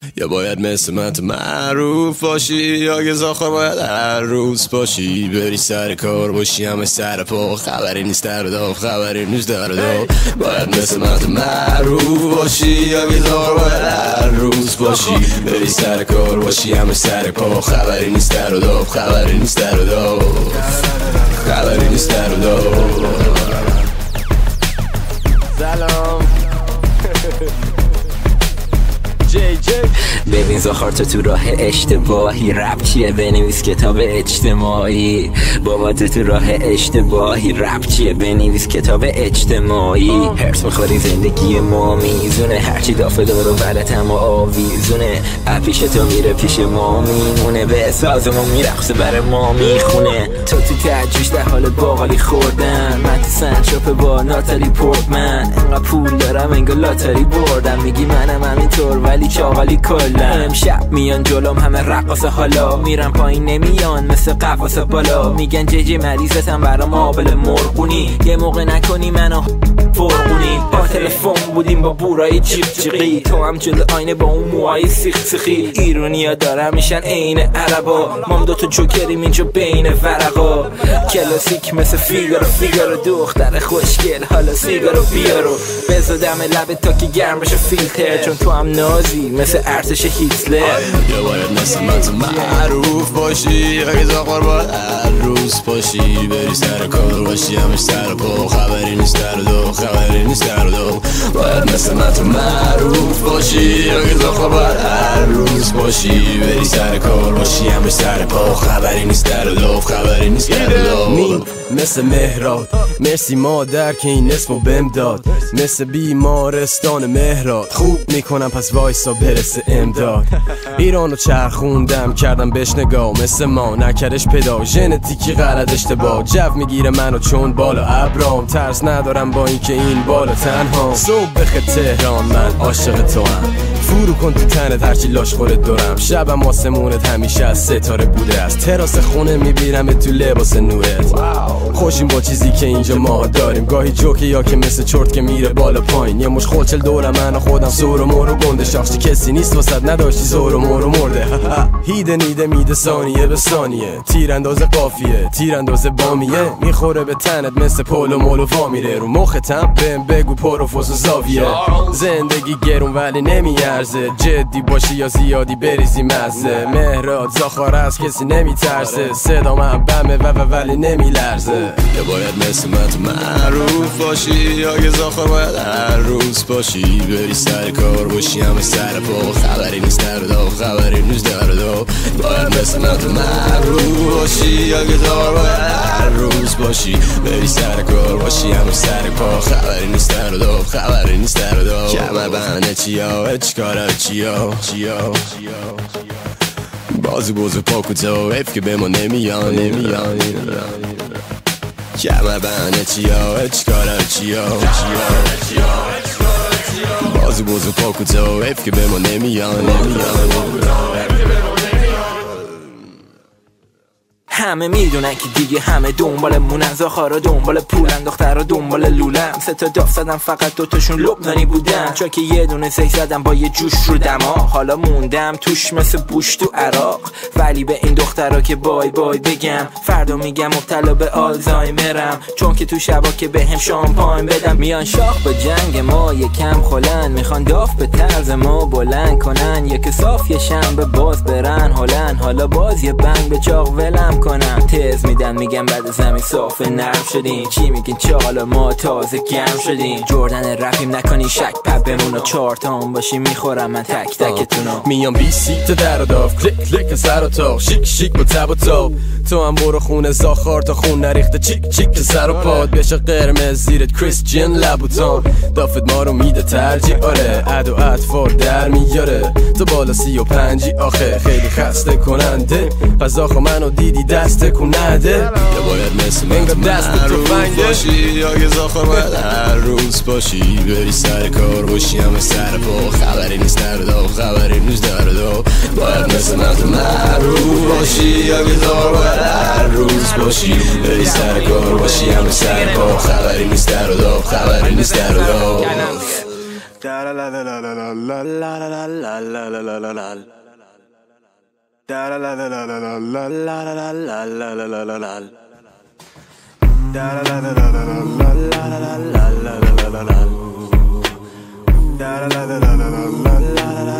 یا باید مثل من تو معروف باشی، یا یه زاخار باید هر روز باشی، بری سر کار باشی همه سر پا، خبری نیست در و داو، خبری نیست در و داو. باید مثل من تو معروف باشی، یا یه زاخار باید هر روز باشی، بری سر کار باشی همه سر پا، خبری نیست در و داو، خبری نیست در و داو، خبری نیست در و داو. سلام ببین زاخار تو راه اشتباهی، رپ چیه بنویس کتاب اجتماعی. بابا تو راه اشتباهی، رپ چیه بنویس کتاب اجتماعی. هرس میخوری زندگی ما میزونه، هرچی دافه دور و برت هم آویزونه. پیش تو میره پیش ما میمونه، به سازمون میرقصه بر ما میخونه. تو تجویش در حال باقالی خوردن، من تو سنچاپ با ناتالی پورتمن. انقدر پول دارم انگار لاتاری بردم، میگی منم همینطور ولی چاقالی کلا. امشب میان جلوم همه رقاصه، حالا میرم پایین نمیان مثل قفاس بالا. میگن جی مریضتم برام آبل مرغونی، یه موقع نکنی منو فرقونی. با تلفن بودیم با بورای جیب جیغی، تو هم جلو آینه با اون موهای سیخ سیخی. ایرونیا دارم میشن عین عربا، مام دوتا جوکریم اینجا بین ورقا. کلاسیک مثل فیگارو دختر خوشگل، حالا سیگارو بیارو بزا دم لبت تا که گرم بشه فیلتر، چون تو هم نازی مثل ارتش هیتلر. یا باید مثل من تو معروف باشی، یا یه زاخار باید هر روز باشی، بری سر کار باشی همش سر پا، خبری نیست در و داو، خبری نیست در و داو. باید مثل من تو معروف باشی، یا یه زاخار باید هر روز باشی، بری سر کار باشی همش سر پا، خبری نیست در و داو، خبری نیست در و داو. مثل مهراد مرسی مادر که این اسمو بهم داد، مثل بیمارستان مهراد خوب میکنم پس وایسا برسه امداد. ایرانو چرخوندم کردم بهش نگاه، مثل ما نکرش پدا، ژنتیکی غلط اشتباه. جو میگیره منو چون بالا ابرام، ترس ندارم با اینکه این بالا تنها. صبح بخیر تهران من عاشق تو هم، فرو کن تو تنت هرچی لاش خورت دورم. شبم آسمونت همیشه از ستاره بوده، از تراس خونه میبینم تو لباس نورت. خوشیم با چیزی که اینجا ما داریم، گاهی جوکه یا که مثل چرت که میره بالا پایین. یه مش خلچل دورم من و خودم سور و مور و گنده، شاخچی کسی نیست واسد نداشتی زور و مور و مرده. هیده نیده میده ثانیه به ثانیه، تیرانداز قافیه تیرانداز بامیه، میخوره به تنت مثل پول و مول و وا میره رو مختم. بهم بگو پروفوز و زاویه، زندگی گرون ولی نمیارزه، جدی باشی یا زیادی بریزی مزه. مهراد زاخار از کسی نمیترسه، صدا من بمه ولی نمیلرزه. یا باید مثل من تو معروف باشی، یا یه زاخار باید هر روز باشی، بری سر کار باشی همه سر پا، خبری نیست در و داو، خبری نیست در و داو. باید مثل من تو معروف باشی، یا یه زاخار باید هر روز باشی، بری سر کار باشی همه سر پا، خبری نیست در و داو، خبری نیست در و داو. کمر بهانه چیا چیکارا چیا بازو بازو پاکوتو حیف که به ما نمیان. کمر بهانه چیا چیکارا چیا بازو بازو پاکوتو حیف که به ما نمیان. همه میدونن که دیگه همه دنبال مونن، زاخارا دنبال پولن، دخترها دنبال لولن. سه تا داف زدم فقط دوتاشون لبنانی بودن، چون که یه دونه زی زدم با یه جوش رو دماغ. حالا موندم توش مثل بوش تو عراق، ولی به این دخترها که بای بای بگم، فردا میگم مبتلا به آلزایمرم، چون که تو شبا که به هم شامپاین بدم. میان شاخ به جنگ ما یکم خلن، میخوان داف به طرز ما بلند کنن، یک صاف یه شنبه باز برن هلن. حالا باز یه بنگ به چاق ولم کنم، تز میدن میگن بعد زمین صاف نرم شدین. چی میگین چالا ما تازه گرم شدین، جردن رپیم نکنین شک پپ بمونو، چارتام باشی میخورم من تک تکتونو. میام بی سیت در و داف، کلیک کلیک سر و تاق، شیک شیک با تب و تاب. تو هم برو خونه زاخار تا خون نریخته، چیک چیک که سر و پاد بشه قرمز زیرت کریستین لبوتان. دافت ما رو میده ترجیح، آره عد و اطفال در میاره. تو بالا 35 آخه خیلی خسته کننده، پس آخه منو دیدی دست کننده. یا باید مثل من تو معروف باشی، یا یه زاخار باید هر روز باشی، بری سر کار باشی همه سر پا، خبری نیست در و داو، خبری نیست در و داو. باید مثل من تو معروف باشی، یا یه زاخار باید هر روز باشی، بری سر کار باشی همه سر پا، خبری نیست در و داو، خبری نیست در و داو. la